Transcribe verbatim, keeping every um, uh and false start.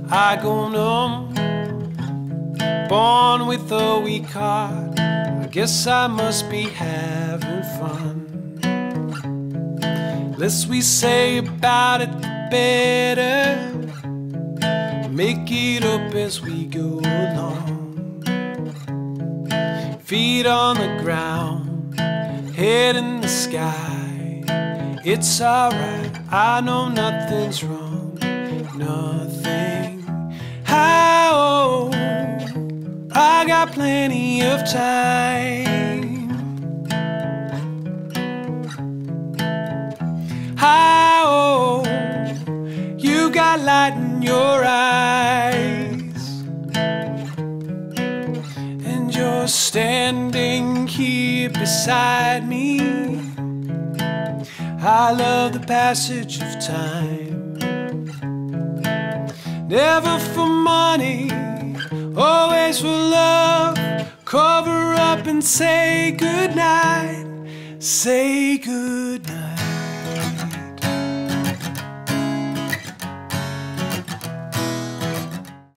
I go numb, born with a weak heart. I guess I must be having fun. Less we say about it, the better. Make it up as we go along. Feet on the ground, head in the sky. It's alright, I know nothing's wrong. Nothing. How? I got plenty of time. How? You got light in your eyes, and you're standing here beside me. I love the passage of time. Never for money, always for love. Cover up and say goodnight. Say goodnight.